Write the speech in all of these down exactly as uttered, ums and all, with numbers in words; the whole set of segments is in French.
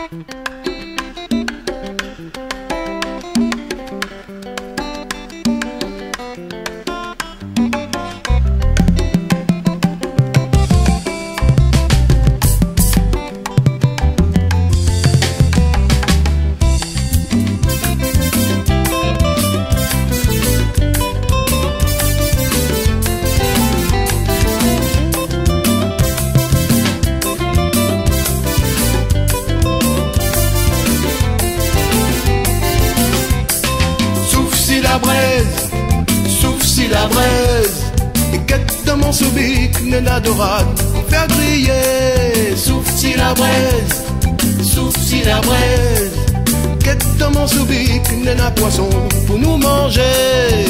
La braise, sauf si la braise et quête de mon soubic n'est la dorade pour faire griller. Sauf si la braise, sauf si la braise, quête de mon soubic n'est la poisson pour nous manger.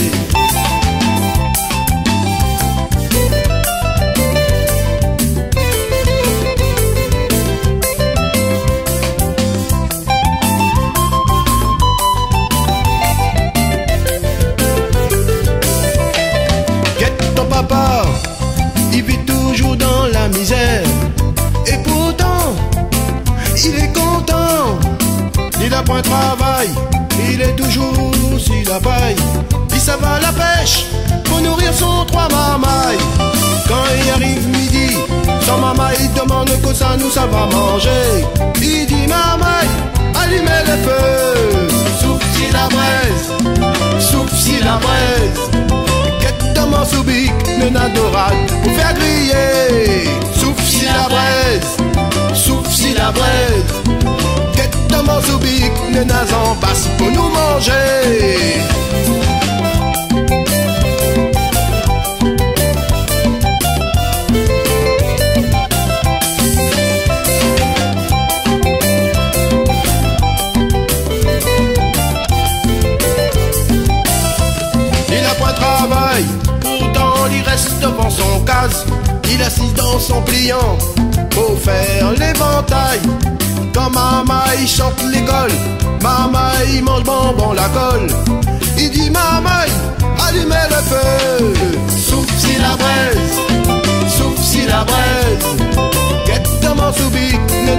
Papa, il vit toujours dans la misère. Et pourtant, il est content. Il a point de travail, il est toujours sur la paille. Il s'en va à la pêche pour nourrir son trois mamailles. Quand il arrive midi, son mamaille il demande que ça nous ça va manger. Il dit mamaille, allumez le feu. Sauf si la braise, sauf si la braise, dans mon soubic, ne n'a dorade pour faire griller. Sauf si la braise, sauf si la braise, quête dans mon soubic, ne n'a en basse pour nous manger. Il a point de travail, il reste devant son case, il assise dans son pliant pour faire l'éventail. Quand mamaille chante l'école, mamaille mange bonbon la colle. Il dit mamaille, allumez le feu. Sauf si la braise, sauf si la braise, quête dans mon soubic